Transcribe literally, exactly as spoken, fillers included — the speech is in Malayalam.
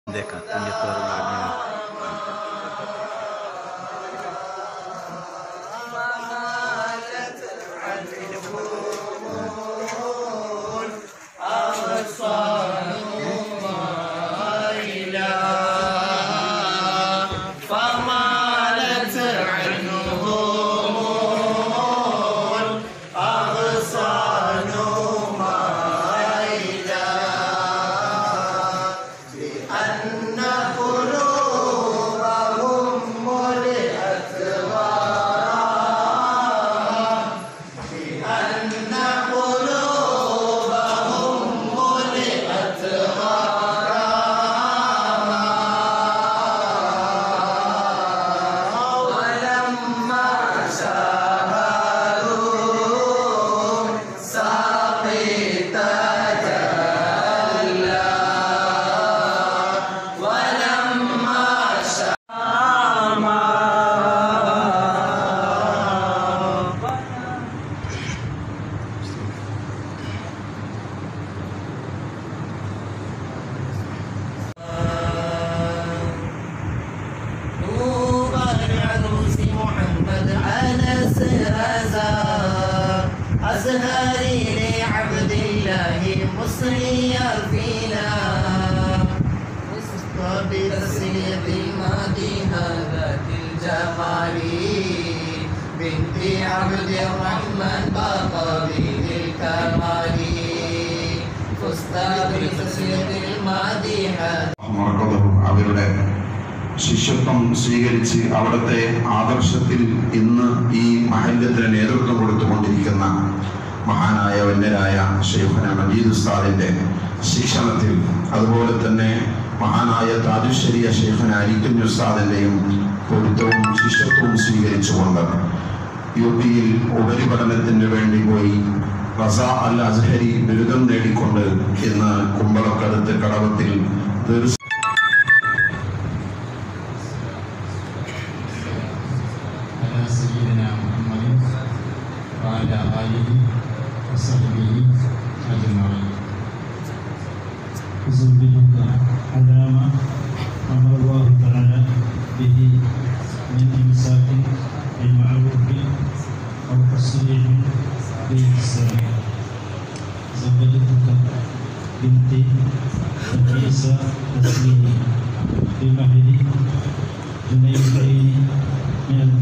देखा पुण्य أزهري لعبد الله مصريا فينا بتسلية المدينة ذات الجمال بنت عبد الرحمن باقي الكمال فزت بتسلية المدينة അവരുടെ ശിഷ്യത്വം സ്വീകരിച്ച് അവിടുത്തെ ആദർശത്തിൽ ഇന്ന് ഈ മഹല്ലത്തിന് നേതൃത്വം കൊടുത്തുകൊണ്ടിരിക്കുന്ന മഹാനായ വന്യരായ ശൈഖുന മജീദ് ഉസ്താദിന്റെ ശിക്ഷണത്തിൽ അതുപോലെ തന്നെ മഹാനായ താജുശ്ശേരിയ ശൈഖുന അലിക്കുഞ്ഞ് ഉസ്താദിന്റെയും പൊരുത്തവും ശിഷ്യത്വവും സ്വീകരിച്ചുകൊണ്ട് യു പിയിൽ ഉപരിപഠനത്തിന് വേണ്ടി പോയി റസ അൽ അസ്ഹരി ബിരുദം നേടിക്കൊണ്ട് ഇന്ന് കുമ്പളക്കടുത്ത് കടവത്തിൽ തീർച്ച سيدنا محمد وعلى آله وصحبه أجمعين. أزبلك على ما أمر الله تعالى به من إمساك بالمعروف أو تصريح بالإحسان. زوجتك بنتي عيسى تسليم بمهر جنيدين من